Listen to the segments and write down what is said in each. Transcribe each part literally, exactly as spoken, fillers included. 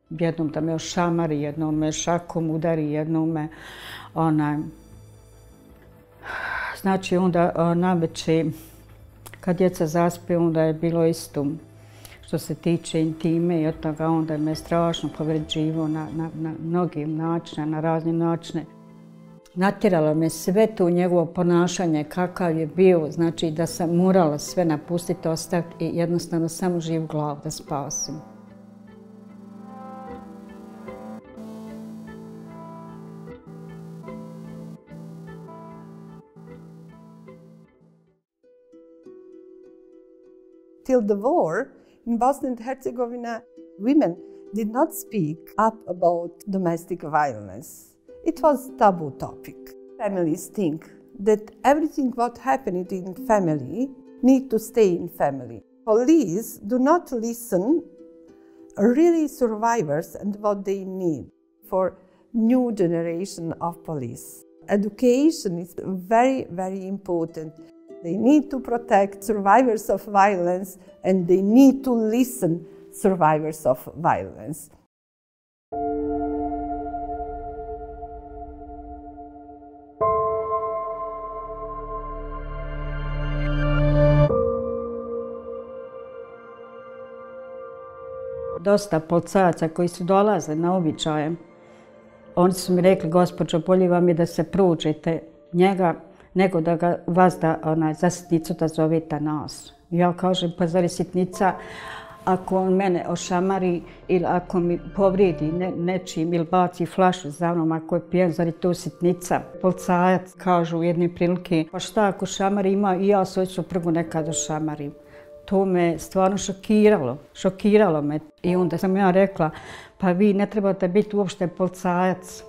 Jednom da me ošamari, jednom me šakom udari, jednom me onaj... Znači onda navečer kad djeca zaspe, onda je bilo isto. Što se tiče intime i od toga, onda me strašno povređivao na, na, na mnogim načine, na razne načine. Natjeralo me sve to njegovo ponašanje, kakav je bio, znači da sam morala sve napustiti, ostaviti i jednostavno samo živ glavu da spasim. Till the war, in Bosnia and Herzegovina, women did not speak up about domestic violence. It was a taboo topic. Families think that everything what happened in family need to stay in family. Police do not listen really survivors and what they need for new generation of police. Education is very, very important. They need to protect survivors of violence and they need to listen survivors of violence. Dosta policajaca koji su dolazili na običaje, oni su mi rekli, gospođo, bolje vam je da se pružite njega, nego da ga vas da onaj, za sitnicu da zovete nas. Ja kažem, pa zar je sitnica ako on mene ošamari ili ako mi povrijedi ne, nečim ili baci flašu za mnom ako je pijan, zar je to sitnica? Policajac kažu u jedne prilike, pa šta ako šamari ima i ja svoju suprugu nekad ošamarim. To me stvarno šokiralo, šokiralo me. I onda sam ja rekla, pa vi ne trebate biti uopšte policajac.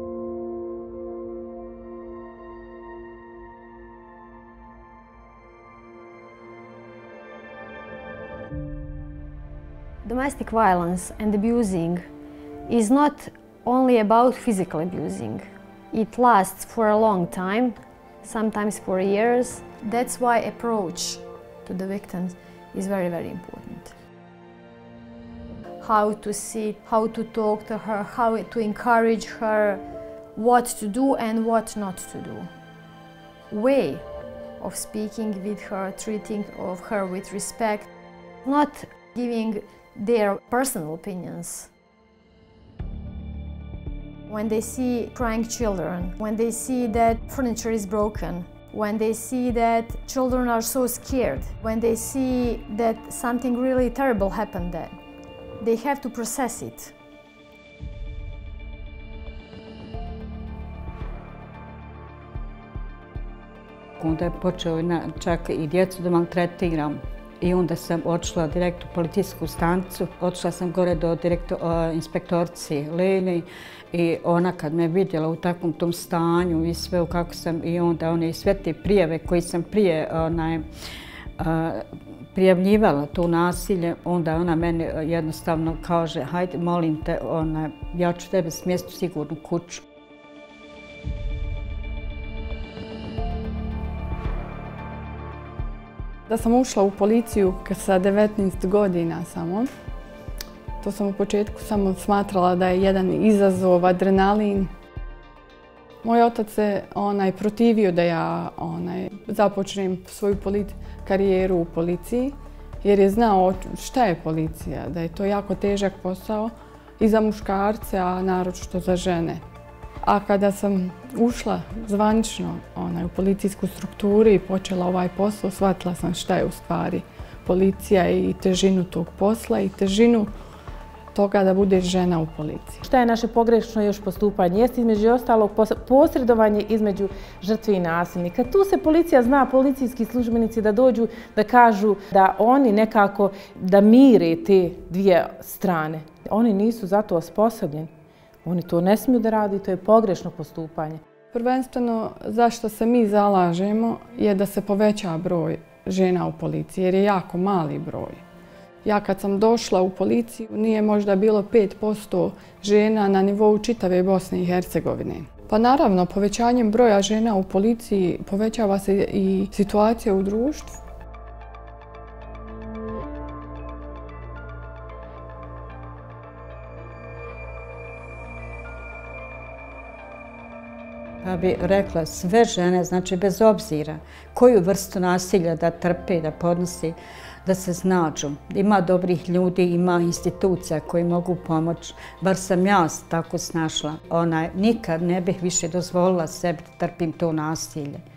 Domestic violence and abusing is not only about physical abusing. It lasts for a long time, sometimes for years. That's why approach to the victims is very, very important. How to sit, how to talk to her, how to encourage her, what to do and what not to do. Way of speaking with her, treating of her with respect, not giving their personal opinions. When they see crying children, when they see that furniture is broken, when they see that children are so scared, when they see that something really terrible happened there, they have to process it. Onda je počeo čak i djecu da maltretiram. I onda sam odšla direkt u policijsku stanicu. Odšla sam gore do direktor, inspektorice Leni i ona kad me vidjela u takvom tom stanju i sve kako sam i onda one sve te prijave koje sam prije onaj, prijavljivala to nasilje, onda ona meni jednostavno kaže, hajde molim te, ona, ja ću tebe smjestiti u sigurnu kuću. Da sam ušla u policiju sa devetnaest godina samo, to sam u početku samo smatrala da je jedan izazov, adrenalin. Moj otac se onaj, protivio da ja onaj, započnem svoju karijeru u policiji, jer je znao šta je policija, da je to jako težak posao i za muškarce, a naročito za žene. A kada sam ušla zvanično onaj, u policijsku strukturu i počela ovaj posao, shvatila sam šta je u stvari policija i težinu tog posla i težinu toga da budeš žena u policiji. Šta je naše pogrešno još postupanje? Jeste između ostalog posredovanje između žrtve i nasilnika. Tu se policija zna, policijski službenici da dođu da kažu da oni nekako da mire te dvije strane. Oni nisu za to osposobljeni. Oni to ne smiju da radi, to je pogrešno postupanje. Prvenstveno zašto se mi zalažemo je da se poveća broj žena u policiji, jer je jako mali broj. Ja kad sam došla u policiju nije možda bilo pet posto žena na nivou čitave Bosne i Hercegovine. Pa naravno, povećanjem broja žena u policiji povećava se i situacija u društvu. Ja bih rekla sve žene, znači bez obzira koju vrstu nasilja da trpe, da podnosi, da se snađu. Ima dobrih ljudi, ima institucija koji mogu pomoći. Bar sam ja tako snašla. Nikad ne bih više dozvolila sebi da trpim to nasilje.